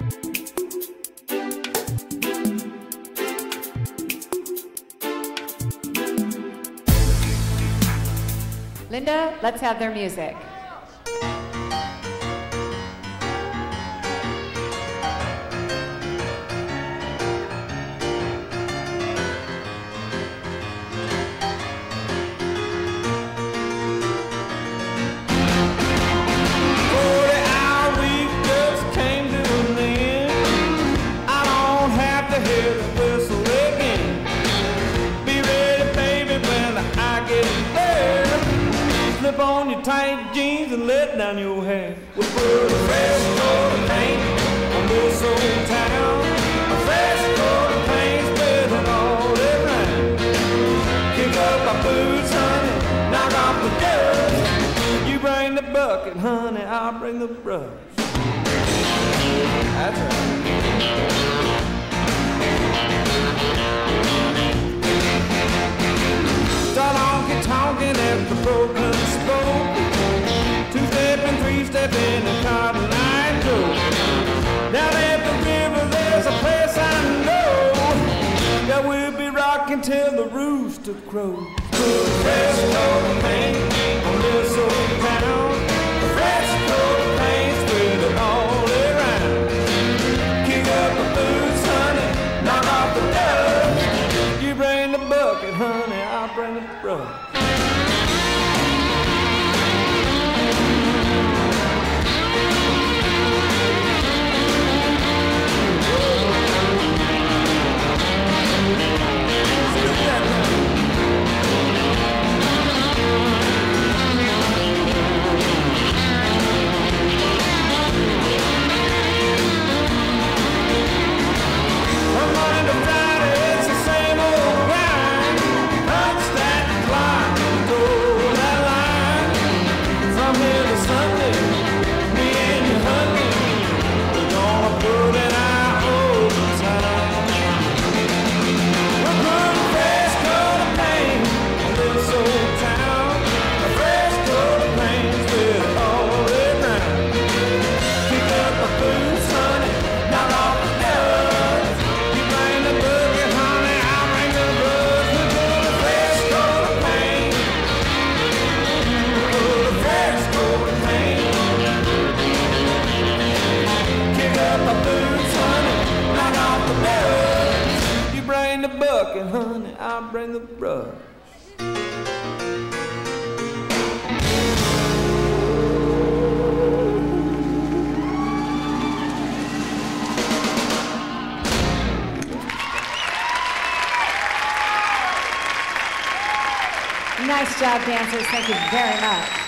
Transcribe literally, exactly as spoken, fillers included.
Linda, let's have their music. Slip on your tight jeans and let down your hair. We'll put a fresh coat of paint on this old town. A fresh coat of paint's better all around. Kick up my boots, honey, knock off the dust. You bring the bucket, honey, I'll bring the brush. That's right. Start honky-tonkin' at the broken spoke. Two-steppin', three-steppin', and cotton line go. Down at the river there's a place I know that we'll be rockin' till the rooster crows. Put a fresh coat of paint on this old town. A fresh coat of paint spread it all around. Kick up the boots, honey, knock off the dust. You bring the bucket, honey, I'll bring the brush. The bucket, honey, I'll bring the brush. Nice job, dancers. Thank you very much.